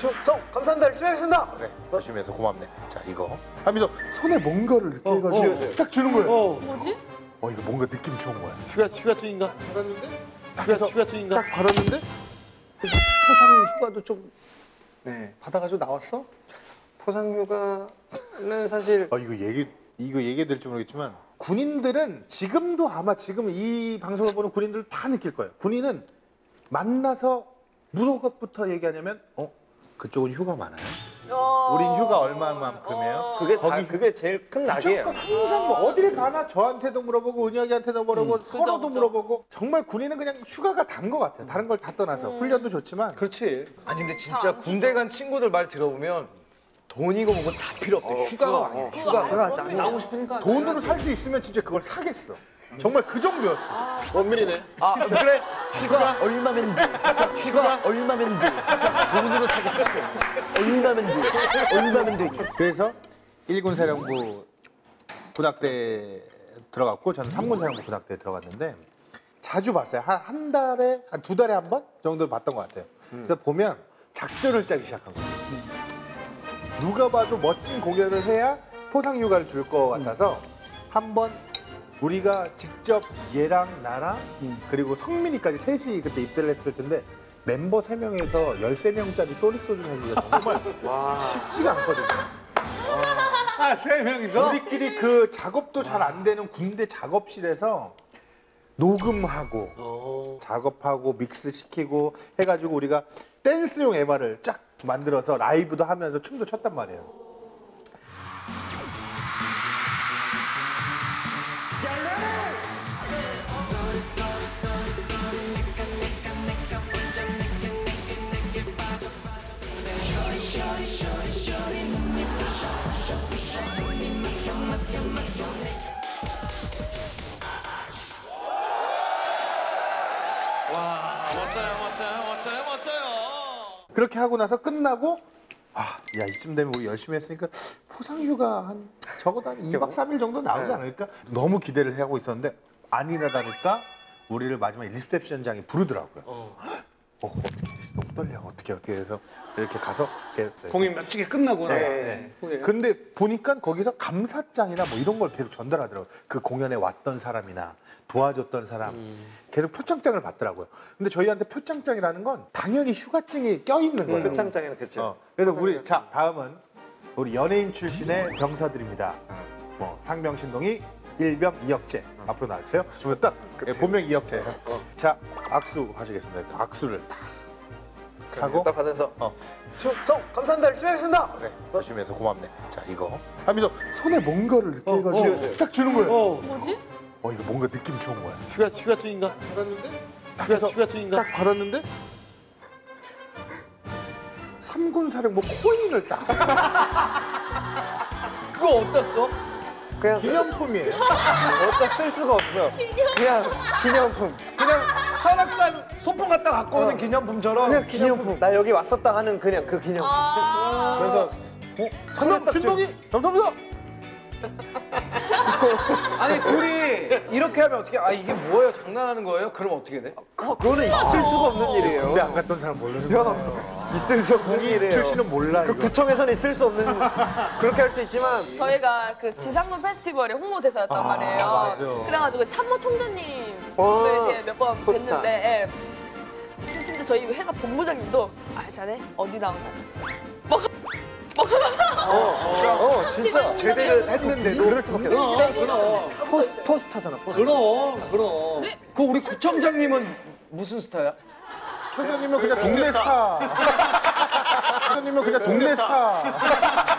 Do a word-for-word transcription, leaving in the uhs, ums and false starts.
충성 감사합니다. 열심히 하겠습니다. 그래 열심히 해서 고맙네. 자 이거 하면서 손에 뭔가를 이렇게 해가지고 어, 딱 주는 거예요. 어. 뭐지? 어 이거 뭔가 느낌 좋은 거야. 휴가, 휴가증인가? 받았는데 휴가, 휴가증인가? 딱 받았는데 포상 휴가도 좀 네, 받아가지고 나왔어? 포상휴가는 사실 어 이거 얘기 이거 얘기 될지 모르겠지만 군인들은 지금도 아마 지금 이 방송을 보는 군인들 다 느낄 거예요. 군인은 만나서 무엇부터 얘기하냐면 어 그쪽은 휴가 많아요. 우린 휴가 얼마만큼이에요? 그게 다, 거기 그게 제일 큰 낙이에요. 항상 뭐 어디를 가나 저한테도 물어보고 은혁이한테도 물어보고 음, 서로도 그죠. 물어보고 정말 군인은 그냥 휴가가 단 것 같아요. 다른 걸 다 떠나서 음. 훈련도 좋지만 그렇지. 아니 근데 다 진짜 안 군대 간 친구들 말 들어보면 돈이고 뭐고 다 필요 없대. 휴가가 아니야. 휴가. 휴가 짱이야. 나오고 싶으니까 돈으로 살 수 있으면 진짜 그걸 사겠어. 정말 그 정도였어. 원민이네. 아 그래? 휴가 얼마면 돼? 휴가 얼마면 돼? 돈으로 사겠어. 얼마면 돼? 얼마면 돼? 그래서 일군 사령부 군악대 들어갔고 저는 삼군 사령부 군악대에 들어갔는데 자주 봤어요. 한, 한 달에 한 두 달에 한 번 정도 봤던 것 같아요. 그래서 보면 작전을 짜기 시작한 거예요. 누가 봐도 멋진 공연을 해야 포상휴가를 줄 것 같아서 한번 우리가 직접 얘랑 나랑 그리고 성민이까지 셋이 그때 입대를 했을 텐데 멤버 세 명에서 열세 명짜리 소리소리 하기가 정말 쉽지가 않거든요. 아, 세 명이서? 우리끼리 그 작업도 잘 안 되는 군대 작업실에서 녹음하고 작업하고 믹스시키고 해가지고 우리가 댄스용 엠알을 쫙 만들어서 라이브도 하면서 춤도 췄단 말이에요. 와, 멋져요, 멋져요, 멋져요, 멋져요. 그렇게 하고 나서 끝나고 아, 야 이쯤 되면 우리 열심히 했으니까 포상휴가 한 적어도 한 이 박 삼 일 정도 나오지 않을까? 너무 기대를 하고 있었는데 아니나 다를까 우리를 마지막에 리셉션장이 부르더라고요. 어, 어떻게 너무 떨려 어떻게 어떻게 해서 이렇게 가서 이렇게 공연 멋지게 끝나고 네. 네. 근데 보니까 거기서 감사장이나 뭐 이런 걸 계속 전달하더라고요. 그 공연에 왔던 사람이나 도와줬던 사람 계속 표창장을 받더라고요. 근데 저희한테 표창장이라는 건 당연히 휴가증이 껴있는 거예요. 표창장에는 그렇죠. 어, 그래서 우리 자 다음은 우리 연예인 출신의 병사들입니다. 뭐 상병신동이 일병 이혁재 앞으로 나와주세요. 그리고 딱 예, 본명 이혁재. 자 악수 하시겠습니다. 악수를 딱 하고 딱 받아서 어. 충성 감사합니다. 열심히 하겠습니다. 그래 열심히 해서 고맙네. 자 이거 하면서 손에 뭔가를 이렇게 해가지고 어. 딱 주는 거예요. 어. 뭐지? 어 이거 뭔가 느낌 좋은 거야. 휴가, 휴가증인가? 받았는데 휴가, 휴가증인가? 딱 받았는데 삼군 사령부 코인을 딱 그거 어디다 써? 그냥 기념품이에요. 어디다 쓸 수가 없어. 그냥 기념품. 그냥 설악산 소풍 갔다 갖고 오는 기념품처럼. 그냥 기념품. 나 여기 왔었다 하는 그냥 그 기념품. 아 그래서 어? 그럼 신동이 감사합니다. 아니 둘이 이렇게 하면 어떻게? 아 이게 뭐예요? 장난하는 거예요? 그럼 어떻게 돼? 그거는 있을 수가 없는 일이에요. 군대 안 갔던 사람 모르는 거예요. 있을 수 없는 일이에요. 출신은 몰라 그 이거. 구청에서는 있을 수 없는 그렇게 할 수 있지만 저희가 그 지상군 페스티벌의 홍보대사였단 아, 말이에요. 맞아. 그래가지고 참모 총장님을 어, 이렇게 몇 번 포스터. 뵀는데 예. 심지어 저희 회사 본부장님도 아 자네 어디 나오나? 뭐 어, 어 진짜 제대를 했는데도 그럴 수밖에 없어. 그럼 그럼 포스, 포스타잖아. 포스타. 그럼 그럼 그 우리 구청장님은 무슨 스타야? 초장님은 그냥 동네 스타. 초장님은 그냥 동네 스타.